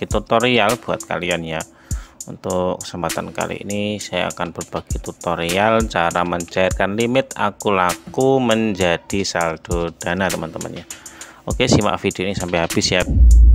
berbagi tutorial buat kalian ya. Untuk kesempatan kali ini saya akan berbagi tutorial cara mencairkan limit akun laku menjadi saldo dana teman-teman ya. Oke, simak video ini sampai habis ya.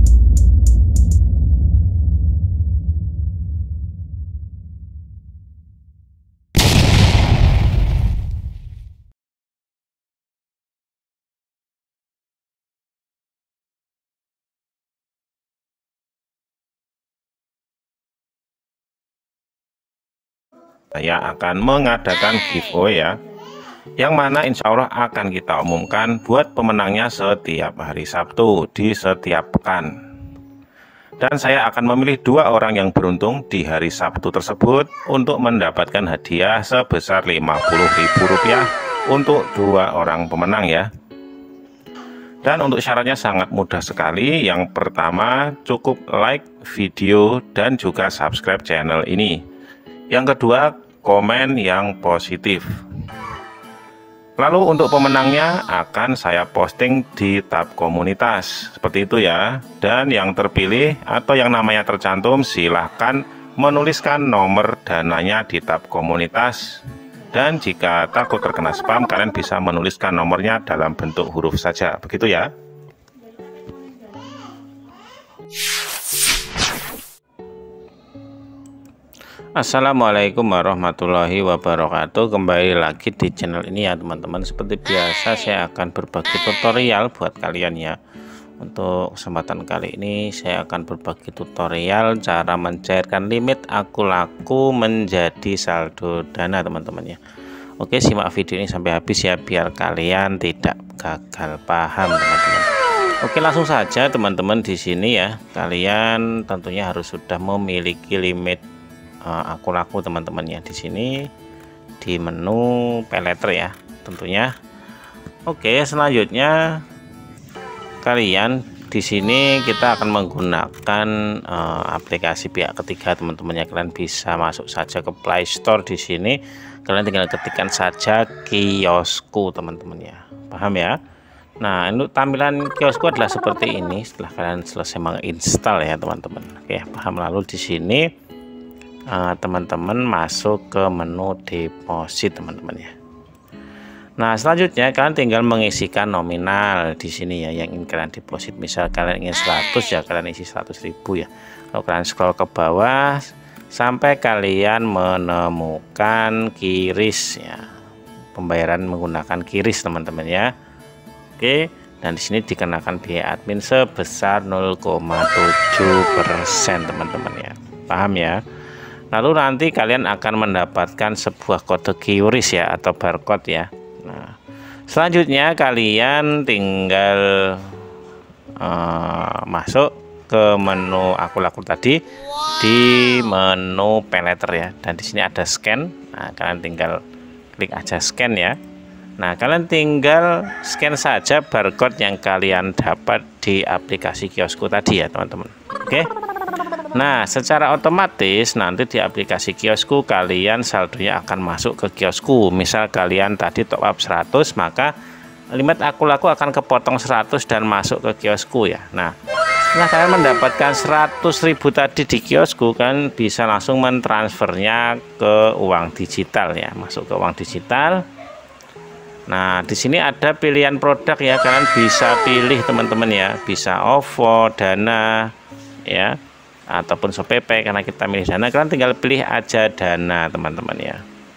Saya akan mengadakan giveaway ya, yang mana insya Allah akan kita umumkan buat pemenangnya setiap hari Sabtu di setiap pekan. Dan saya akan memilih 2 orang yang beruntung di hari Sabtu tersebut untuk mendapatkan hadiah sebesar Rp50.000 untuk 2 orang pemenang ya. Dan untuk syaratnya sangat mudah sekali. Yang pertama, cukup like video dan juga subscribe channel ini. Yang kedua, komen yang positif. Lalu untuk pemenangnya akan saya posting di tab komunitas seperti itu ya. Dan yang terpilih atau yang namanya tercantum silahkan menuliskan nomor dananya di tab komunitas. Dan jika takut terkena spam, kalian bisa menuliskan nomornya dalam bentuk huruf saja, begitu ya. Assalamualaikum warahmatullahi wabarakatuh. Kembali lagi di channel ini ya teman-teman. Seperti biasa saya akan berbagi tutorial buat kalian ya. Untuk kesempatan kali ini saya akan berbagi tutorial cara mencairkan limit akun laku menjadi saldo dana teman-teman ya. Oke, simak video ini sampai habis ya biar kalian tidak gagal paham teman-teman. Oke, langsung saja teman-teman. Di sini ya kalian tentunya harus sudah memiliki limit akun laku teman-teman ya. Di sini di menu paylater ya tentunya. Oke, selanjutnya kalian di sini kita akan menggunakan aplikasi pihak ketiga teman-teman ya. Kalian bisa masuk saja ke Play Store. Di sini kalian tinggal ketikkan saja kiosku teman-teman ya, paham ya. Nah, untuk tampilan kiosku adalah seperti ini setelah kalian selesai menginstal ya teman-teman. Oke, paham. Lalu di sini teman-teman masuk ke menu deposit teman-teman ya. Nah, selanjutnya kalian tinggal mengisikan nominal di sini ya yang ingin kalian deposit. Misal kalian ingin 100 ya kalian isi 100.000 ya. Kalau kalian scroll ke bawah sampai kalian menemukan QRIS ya. Pembayaran menggunakan QRIS teman-teman ya. Oke, dan di sini dikenakan biaya admin sebesar 0,7% teman-teman ya. Paham ya? Lalu nanti kalian akan mendapatkan sebuah kode QRIS ya atau barcode ya. Nah, selanjutnya kalian tinggal masuk ke menu akun laku tadi di menu paylater ya. Dan di sini ada scan. Nah, kalian tinggal klik aja scan ya. Nah, kalian tinggal scan saja barcode yang kalian dapat di aplikasi kiosku tadi ya teman-teman. Oke. Nah, secara otomatis nanti di aplikasi kiosku kalian saldonya akan masuk ke kiosku. Misal kalian tadi top up 100, maka limit akun laku akan kepotong 100 dan masuk ke kiosku ya. Nah, setelah kalian mendapatkan 100.000 tadi di kiosku, kan bisa langsung mentransfernya ke uang digital ya, masuk ke uang digital. Nah, di sini ada pilihan produk ya, kalian bisa pilih teman-teman ya, bisa OVO, Dana ya, ataupun ShopeePay. Karena kita milih Dana, kalian tinggal pilih aja Dana teman-teman ya.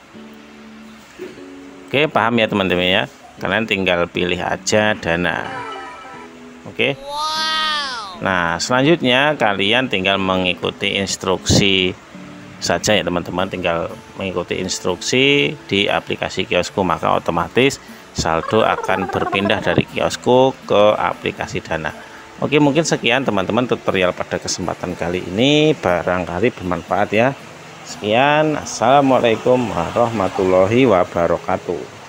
Oke, paham ya teman-teman ya, kalian tinggal pilih aja Dana. Oke. Nah, selanjutnya kalian tinggal mengikuti instruksi saja ya teman-teman, tinggal mengikuti instruksi di aplikasi kiosku, maka otomatis saldo akan berpindah dari kiosku ke aplikasi Dana. Oke, mungkin sekian teman-teman tutorial pada kesempatan kali ini, barangkali bermanfaat ya. Sekian, assalamualaikum warahmatullahi wabarakatuh.